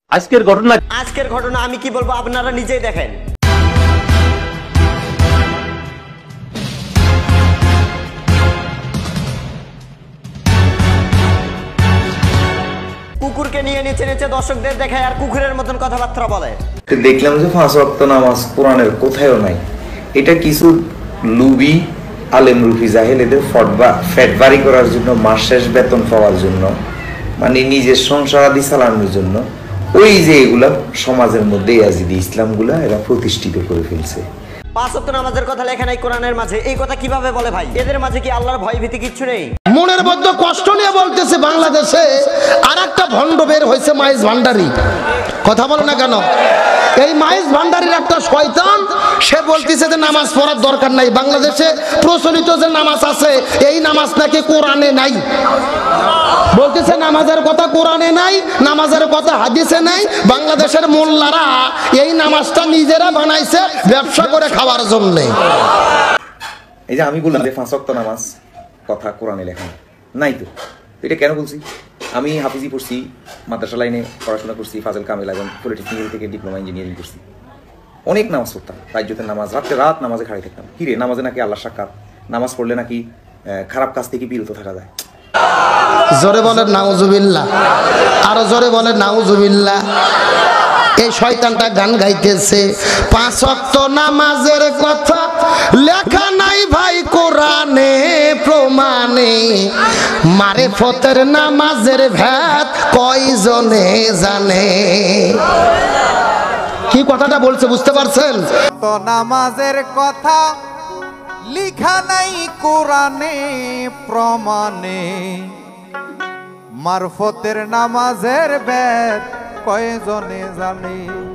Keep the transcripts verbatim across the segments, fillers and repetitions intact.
আজকের ঘটনা আজকের ঘটনা আমি কি বলবো আপনারা নিজেই দেখেন। কুকুরকে নিয়ে নিচে নিচে দর্শকদের দেখায় আর কুকুরের মতন কথাবার্তা বলে। দেখলাম যে পাঁচ ওয়াক্ত নামাজ কোরআনের কোথায়ও নাই। এটা কিছু লুবি আলেম রুফি জাহেল এদের ফ্যাট বাড়ি করার জন্য, মাস শেষ বেতন পাওয়ার জন্য, মানে নিজের সংসার আদি চালানোর জন্য ওই যে এগুলা সমাজের মধ্যে ইয়াজিদি ইসলামগুলা এরা প্রতিষ্ঠিত করে ফেলছে। পাঁচ ওয়াক্ত নামাজের কথা লেখা নাই কোরআনের মাঝে, এই কথা কিভাবে বলে ভাই? এদের মাঝে কি আল্লাহর ভয় ভীতি কিচ্ছু নেই? মনের মধ্যে কষ্ট নিয়ে বলতেছে বাংলাদেশে আর একটা ভণ্ড বের হয়েছে, মাইজ ভান্ডারি। কথা বলো না কেন? এই মাইজ ভান্ডারির একটা শয়তান, সে বলতেছে যে নামাজ পড়ার দরকার নাই। বাংলাদেশে প্রচলিত যে নামাজ আছে এই নামাজ নাকি কোরআনে নাই। বলতেছে নামাজের কথা কোরআনে নাই, নামাজের কথা হাদিসে নাই। বাংলাদেশের মোল্লারা এই নামাজটা নিজেরা বানাইছে ব্যবসা করে খাওয়ার জন্য। এই যে আমি বললাম যে পাঁচ ওয়াক্ত নামাজ কথা কোরআনে লেখা নাই, তো এটা কেন বলছি? আমি হাফিজি পড়ছি, মাদ্রাসা লাইনে পড়াশোনা করছি, ফাজল কামেল এবং পলিটেকনিক থেকে ডিপ্লোমা ইঞ্জিনিয়ারিং করছি। অনেক নামাজ পড়তাম, রাজ্যতের নামাজ, রাত্রে রাত নামাজে খাড়ি থাকতাম। কিরে নামাজে নাকি আল্লাহ সাক্ষাৎ, নামাজ পড়লে নাকি খারাপ কাজ থেকে বিরত থাকা যায়। জোরে বলেন নাউজুবিল্লাহ, আরো জোরে বলেন নাউজুবিল্লাহ। এই শয়তানটা গান গাইতেছে পাঁচ ওয়াক্ত নামাজের কথা লেখা নাই ভাই কোরআনে প্রমাণে, মারিফতের নামাজের ভেদ কয়জনে জানে। কি কথাটা বলছে বুঝতে পারছেন? তো নামাজের কথা লেখা নাই কোরআনে প্রমাণে, মারফতের নামাজের ভেদ কয়জনে জানে।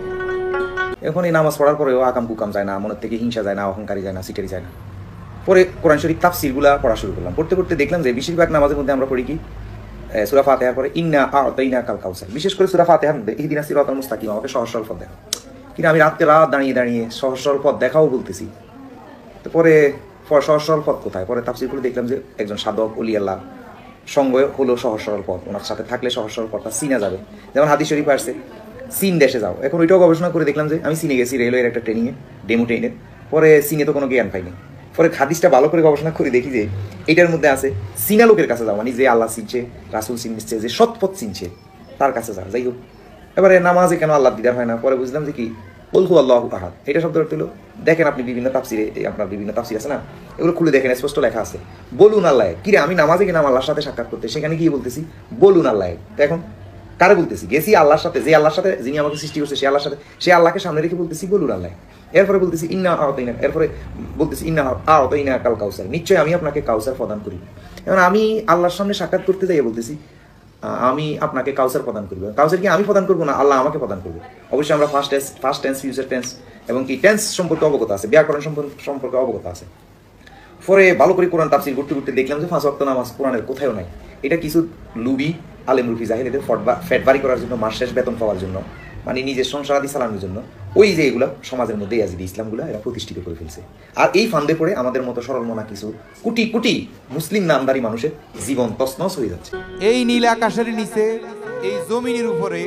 এখন এই নামাজ পড়ার পরেও আকাম কুকাম যায় না, মনের থেকে হিংসা যায় না, অহংকারী যায় না, সিটারি যায় না। পরে কোরআন শরীফ তাফসিরগুলা পড়া শুরু করলাম। পড়তে পড়তে দেখলাম যে বেশিরভাগ নামাজের মধ্যে আমরা পড়ি কি সূরা ফাতিহার পরে ইন্না আ'তাইনা কাল কাউসার। বিশেষ করে সূরা ফাতিহার মধ্যে ইহদিনা সিরাতাল মুস্তাকিম, আমাকে সহজ সরল পথ দেখাও। কিন্তু আমি রাত্রে রাত দাঁড়িয়ে দাঁড়িয়ে সহজ সরল পথ দেখাও বলতেছি। তো পরে সহজ সরল পথ কোথায়? পরে তাফসিরগুলো দেখলাম যে একজন সাধক ওলি আল্লাহ সঙ্গ হলো সহজ সরল পথ, ওনার সাথে থাকলে সহজ সরল পথটা চিনা যাবে। যেমন হাদিস শরীফ আসছে চীন দেশে যাও। এখন ওইটাও গবেষণা করে দেখলাম যে আমি চীনে গেছি রেলওয়ের একটা ট্রেনিংয়ে, ডেমো ট্রেনের। পরে চীনে তো কোনো জ্ঞান পাইনি। পরে হাদিসটা ভালো করে গবেষণা করে দেখি যে এটার মধ্যে আছে চীনা লোকের কাছে যাও, মানে যে আল্লাহ চিনছে, রাসুল চিনছে, যে সৎপথ চিনছে তার কাছে যাও। যাই হোক, এবারে নামাজে কেন আল্লাহ দিদার হয় না? পরে বুঝলাম যে কি বলহু আল্লাহু আহাদ, এটা শব্দ অর্থ হলো, দেখেন আপনি বিভিন্ন তাফসিরে, আপনার বিভিন্ন তাফসির আছে না, এগুলো খুলে দেখেন স্পষ্ট লেখা আছে বলুন আল্লাহ। কিরে আমি নামাজে গেলাম আল্লাহর সাথে সাক্ষাৎ করতে, সেখানে গিয়ে বলতেছি বলুন আল্লাহ। এখন কারে বলতেছি? গেছি আল্লাহর সাথে, যে আল্লাহর সাথে, যিনি আমাকে সৃষ্টি করছে সে আল্লাহর সাথে, সে আল্লাহকে সামনে রেখে বলতেছি বলুন আল্লাহ। এরপরে বলতেছি ইন্না আ'তাইনা, এরপরে বলতেছি ইন্না আ'তাইনা কাল কাউসার, নিশ্চয়ই আমি আপনাকে কাউসার প্রদান করি। এখন আমি আল্লাহর সামনে সাক্ষাৎ করতে যাই বলতেছি আমি আপনাকে কাউসার প্রদান করবো। কাউসার কি আমি প্রদান করবো না, আল্লাহ আমাকে প্রদান করবে। অবশ্যই আমরা first tense, first tense, future tense এবং কি টেন্স সম্পর্কে অবগত আছে, ব্যাকরণ সম্পর্কে অবগত আছে। পরে ভালো করে কোরআন তাফসির করতে করতে দেখলাম যে পাঁচ ওয়াক্ত নামাজ কোরআনের কোথায়ও নাই। এটা কিছু লুবি আলেম রুফি জাহেল এদের ফ্যাট বাড়ি করার জন্য, মাস শেষ বেতন পাওয়ার জন্য, মানে নিজের সংসার আদি চালানোর জন্য ওই যে এগুলা সমাজের মধ্যে ইয়াজিদি ইসলামগুলা এরা প্রতিষ্ঠিত করে ফেলছে। আর এই ফান্দে পড়ে আমাদের মতো সরল মনা কিছু কোটি কোটি মুসলিম নামদারি মানুষের জীবন তছনছ হয়ে যাচ্ছে। এই নীল আকাশের নিচে, এই জমিনের উপরে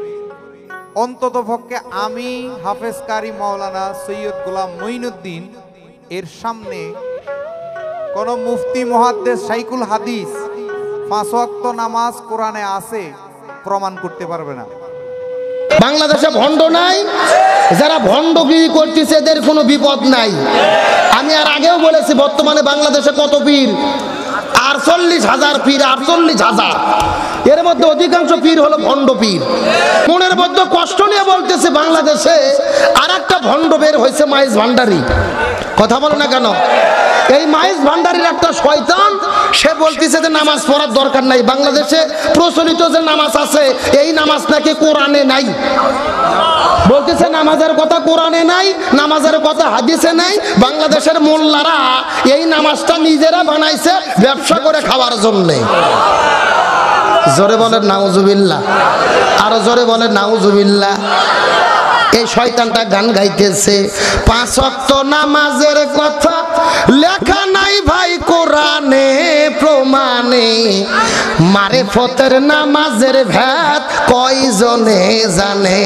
অন্তত পক্ষে আমি হাফেজ কারি মাওলানা সৈয়দ গোলাম মঈনুদ্দিন এর সামনে কোন মুফতি মুহাদ্দিস শাইখুল হাদিস পাঁচ ওয়াক্ত নামাজ কোরআনে আছে প্রমাণ করতে পারবে না। বাংলাদেশে ভণ্ড নাই, যারা ভণ্ডগিরি করতেছে এদের কোনো বিপদ নাই। আমি আর আগেও বলেছি বর্তমানে বাংলাদেশে কত পীর? আটচল্লিশ হাজার পীর, আটচল্লিশ হাজার। এর মধ্যে অধিকাংশ পীর হলো ভণ্ড পীর। মনের মধ্যে কষ্ট নিয়ে বলতেছে বাংলাদেশে আর একটা ভণ্ড বের হয়েছে, মাইজ ভান্ডারি। কথা বলো না কেন? এই মাইজ ভান্ডারির একটা শয়তান, সে বলতেছে যে নামাজ পড়ার দরকার নাই। বাংলাদেশে প্রচলিত যে নামাজ আছে এই নামাজ নাকি কোরআনে নাই। বলতেছে নামাজের কথা কোরআনে নাই, নামাজের কথা হাদিসে নাই। বাংলাদেশের মোল্লারা এই নামাজটা নিজেরা বানাইছে ব্যবসা করে খাওয়ার জন্য। জোরে বলেন নাউজুবিল্লাহ, আরো জোরে বলেন নাউজুবিল্লাহ। এই শয়তানটা গান গাইতেছে পাঁচ ওয়াক্ত নামাজের কথা লেখা নাই ভাই কোরআনে প্রমাণে মারিফতের নামাজের ভেদ কয়জনে জানে।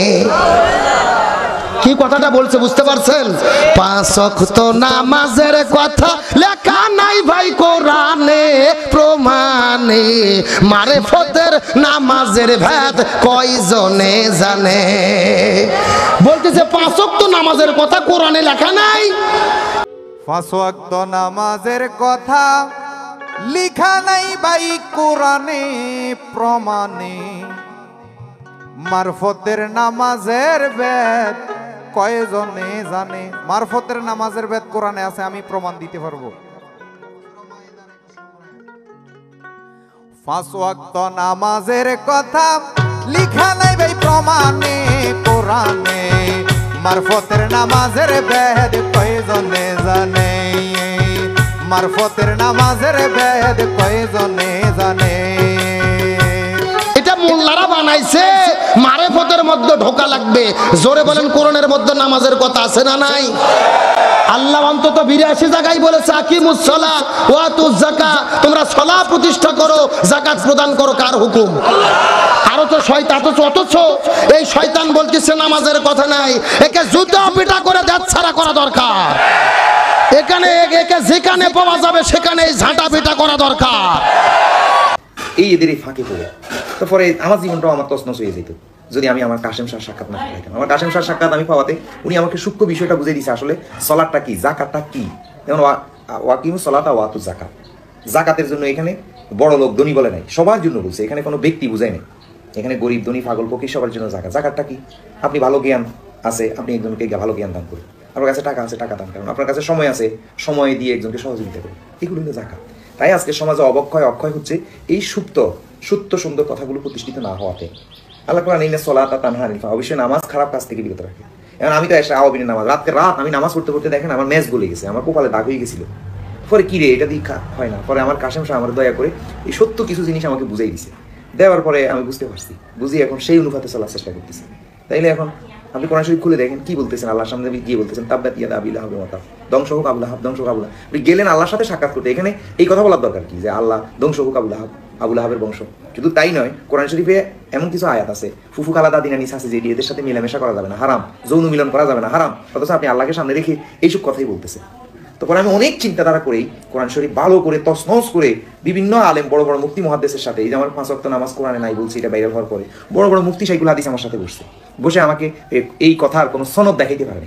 কি কথাটা বলছে বুঝতে পারছেন? পাঁচ ওয়াক্ত নামাজের কথা লেখা নাই ভাই কোরআনে প্রমাণে মারিফতের নামাজের ভেদ কয়জনে জানে। বলতেছে পাঁচ ওয়াক্ত নামাজের কথা কোরআনে লেখা নাই। পাঁচ ওয়াক্ত নামাজের কথা লিখা নাই ভাই কোরআনে প্রমাণে মারফতের নামাজের বেদ কয়জনে জানে। মারফতের নামাজের বেদ কোরআনে আছে, আমি প্রমাণ দিতে পারবো। পাঁচ ওয়াক্ত নামাজের কথা লিখা নাই ভাই প্রমাণে কোরআনে মারফতের নামাজের বেদ কয়জনে জানে। মারফতের নামাজের বেদ কয়জনে জানে। এটা মোল্লারা বানাইছে, মারিফতের মধ্যে ঢোকা লাগবে। জোরে বলেন কোরআনের মধ্যে নামাজের কথা আছে না নাই? আল্লাহ অন্তত বিরাশি জায়গায় বলেছে আকিমুস সালাত ওয়া আতুজ যাকাত, তোমরা সালাত প্রতিষ্ঠা করো, যাকাত প্রদান করো। কার হুকুম? আরো তো শয়তান, অথচ এই শয়তান বলতেছে নামাজের কথা নাই। একে জুতা পিটা করে দাঁত ছাড়া করা দরকার। এখানে একে যেখানে পাওয়া যাবে সেখানে ঝাঁটা পিটা করা দরকার। এই এদের এই ফাঁকে পড়ে তারপরে আমার জীবনটাও আমার তছনছ হয়ে যেত যদি আমি আমার কাশেম শাহ সাক্ষাৎ না পাইতাম। আমার কাশেম শাহ সাক্ষাৎ আমি পাওয়াতে উনি আমাকে সূক্ষ্ম বিষয়টা বুঝিয়ে দিয়েছে আসলে সলাটটা কি, জাকাতটা কি। যেমন ওয়াকিমু সলাতা ওয়াতু জাকাত, জাকাতের জন্য এখানে বড় লোক ধনী বলে নাই, সবার জন্য বলছে। এখানে কোনো ব্যক্তি বুঝায় নাই, এখানে গরিব ধনী পাগল ফকির সবার জন্য জাকাত। জাকাতটা কি? আপনি ভালো জ্ঞান আছে, আপনি একজনকে ভালো জ্ঞান দান করুন। আপনার কাছে টাকা আছে, টাকা দান করুন। আপনার কাছে সময় আছে, সময় দিয়ে একজনকে সহযোগিতা করুন। এগুলো হলো জাকাত। তাই আজকে সমাজে অবক্ষয় অক্ষয় হচ্ছে এই সুপ্ত সত্য সুন্দর কথাগুলো প্রতিষ্ঠিত না হওয়াতে। আল্লাহ কোরআন ইন্না সলাতা তানহা আনিল ফাহশা, অবশ্যই নামাজ খারাপ কাজ থেকে বিরত রাখে। এখন আমি তো এসে আওয়াবিনের নামাজ রাতকে রাত আমি নামাজ পড়তে পড়তে দেখেন আমার ম্যাচ গলে গেছে, আমার কপালে দাগ হয়ে গেছিল। পরে কি রে এটা দীক্ষা হয় না। পরে আমার কাশেম শাহ আমার দয়া করে এই সত্য কিছু জিনিস আমাকে বুঝাই দিছে। দেওয়ার পরে আমি বুঝতে পারছি, বুঝি এখন সেই অনুপাতে চলার চেষ্টা করতেছি। তাইলে এখন আপনি কোরআন শরীফ খুলে দেখেন কি বলতেছেন, আল্লাহর সামনে গিয়ে বলতেছেন তাব্বাত ইয়াদা আবি লাহাব ওয়া তাব, ধ্বংস হোক আবু লাহাব, ধ্বংস হোক আবু লাহাব। আপনি গেলেন আল্লাহর সাথে সাক্ষাৎ করতে, এখানে এই কথা বলার দরকার কি যে আল্লাহ ধ্বংস হোক আবু লাহাব, আবু লাহাবের বংশ। শুধু তাই নয়, কোরআন শরীফে এমন কিছু আয়াত আছে ফুফু খালা দাদিনা নিস আছে যেটি এদের সাথে মেলামেশা করা যাবে না, হারাম, যৌন মিলন করা যাবে না, হারাম। অথচ আপনি আল্লাহকে সামনে রেখে এইসব কথাই বলতেছে। তখন আমি অনেক চিন্তাধারা করেই কোরআন শরীফ ভালো করে তছনছ করে বিভিন্ন আলেম বড় বড় মুফতি মুহাদ্দিসের সাথে, এই যে আমার পাঁচ ওয়াক্ত নামাজ কোরআনে নাই বলছি এটা বাইরে হওয়ার পরে বড় বড় মুফতি শাইখুল হাদিস আমার সাথে বসছে, বসে আমাকে এই কথার কোনো সনদ দেখাইতে পারেনি।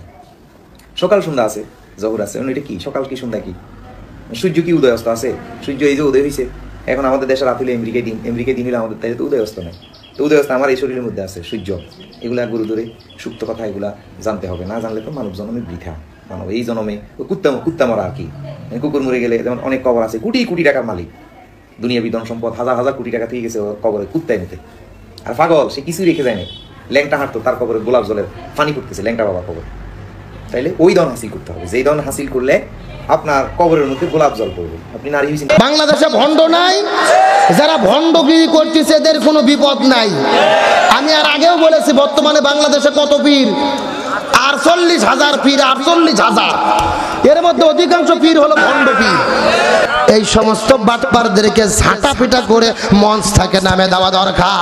সকাল সন্ধ্যা আছে, জহুর আছে, এটা কি সকাল কি সন্ধ্যা কি, সূর্য কি উদয় অস্ত আছে? সূর্য এই যে উদয় হয়েছে, এখন আমাদের দেশের রাত হলে আমেরিকায় দিন, আমেরিকায় দিন হলে আমাদের তাই তো উদয় অস্ত নেই। তো উদয় অস্ত আমার এই শরীরের মধ্যে আছে, সূর্য। এগুলা গুরু ধরে সুপ্ত কথা এগুলা জানতে হবে, না জানলে তো মানব জন্মের বৃথা। মানব এই জন্মে কুত্তা কুত্তা মরা আর কি, কুকুর মরে গেলে যেমন অনেক কবর আছে, কোটি কোটি টাকার মালিক, দুনিয়া বিধন সম্পদ হাজার হাজার কোটি টাকা থেকে গেছে কবরে কুত্তায় নিতে। আর পাগল সে কিছুই রেখে যায় না, ল্যাংটা হাঁটতো তার কবরে গোলাপ জলের পানি করতেছে ল্যাংটা বাবা কবর। তাইলে ওই দন হাসিল করতে হবে, যেই দন হাসিল করলে আপনার কবরের মধ্যে গোলাপ জল পড়বে। আপনি নারী হয়েছেন। বাংলাদেশে ভণ্ড নাই, যারা ভণ্ডগিরি করতেছে এদের কোনো বিপদ নাই। আমি আর আগেও বলেছি বর্তমানে বাংলাদেশে কত পীর, আটচল্লিশ হাজার পীর, আটচল্লিশ হাজার। এর মধ্যে অধিকাংশ পীর হলো ভণ্ড পীর। এই সমস্ত বাটপারদেরকে ঝাঁটা পিটা করে মঞ্চ থেকে নামে দেওয়া দরকার।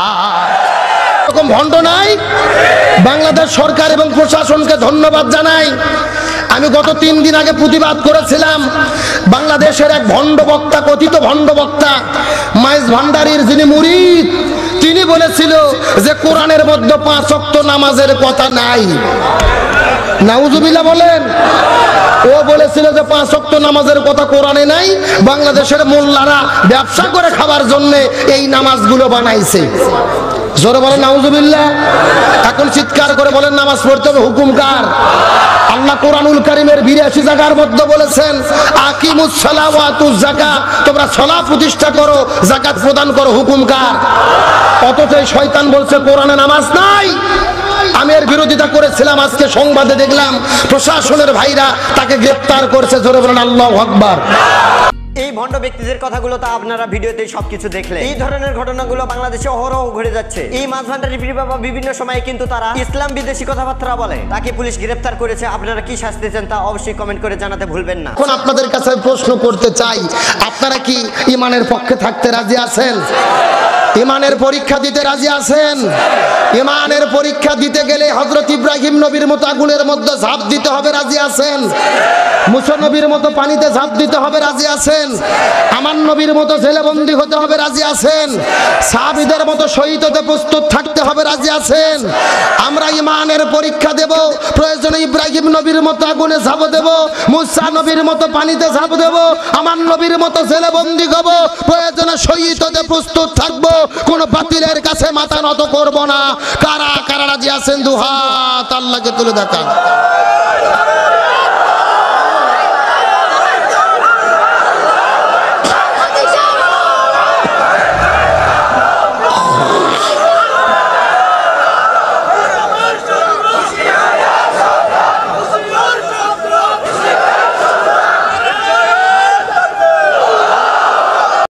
এরকম ভণ্ড নাই। বাংলাদেশ সরকার এবং প্রশাসনকে ধন্যবাদ জানাই। আমি গত তিন দিন আগে প্রতিবাদ করেছিলাম, বাংলাদেশের এক ভণ্ড বক্তা, কথিত ভণ্ড বক্তা মাইজ ভান্ডারীর যিনি মুরিদ, তিনি বলেছিল যে কোরআনের মধ্যে পাঁচ ওয়াক্ত নামাজের কথা নাই। নাউজুবিল্লাহ বলেন। ও বলেছিল যে পাঁচ ওয়াক্ত নামাজের কথা কোরআনে নাই, বাংলাদেশের মোল্লারা ব্যবসা করে খাবার জন্য এই নামাজগুলো বানাইছে। জোরে বলেন নাউজুবিল্লাহ। এখন চিৎকার করে বলেন নামাজ পড়তে হবে, হুকুম কার? আল্লাহ কোরআনুল কারীমের বিরাশি জায়গার মধ্যে বলেছেন আকিমুস সালাত ওয়া আতুজ যাকাত, তোমরা সালাত প্রতিষ্ঠা করো, যাকাত প্রদান করো, হুকুম কার? অথচ এই শয়তান বলছে কোরআনে নামাজ নাই। আমি এর বিরোধিতা করেছিলাম, আজকে সংবাদে দেখলাম প্রশাসনের ভাইরা তাকে গ্রেফতার করেছে। জোরে বলেন আল্লাহু আকবার। এই ভণ্ড ব্যক্তিদের কথাগুলো তো আপনারা ভিডিওতে সবকিছু দেখলে। এই ধরনের ঘটনাগুলো বাংলাদেশে অহরহ ঘটে যাচ্ছে। এই মাছ ভান্ডারি পীর বাবা বিভিন্ন সময়ে কিন্তু তারা ইসলাম বিদেশি কথাবার্তা বলে। তাকে পুলিশ গ্রেফতার করেছে। আপনারা কি শাস্তি চান তা অবশ্যই কমেন্ট করে জানাতে ভুলবেন না। এখন আপনাদের কাছে প্রশ্ন করতে চাই, আপনারা কি ইমানের পক্ষে থাকতে রাজি আছেন? ইমানের পরীক্ষা দিতে রাজি আছেন? ইমানের পরীক্ষা দিতে গেলে হযরত ইব্রাহিম নবীর মতো আগুনের মধ্যে ঝাঁপ দিতে হবে, রাজি আছেন? মুসা নবীর মতো পানিতে ঝাঁপ দিতে হবে, রাজি আছেন? আমার নবীর মতো জেলবন্দি হতে হবে, রাজি আছেন? সাহাবীদের মতো শহীদ হতে প্রস্তুত থাকতে হবে, রাজি আছেন? আমরা ইমানের পরীক্ষা দেব, প্রয়োজনে ইব্রাহিম নবীর মতো আগুনে ঝাঁপ দেব, মুসা নবীর মতো পানিতে ঝাঁপ দেব, আমার নবীর মতো জেলবন্দি হব, প্রয়োজনে শহীদ হতে প্রস্তুত থাকবো, কোন বাতিলের কাছে মাথা নত করব না। কারা কারা রাজি আছেন দুহাত আল্লাহকে তুলে দেখান।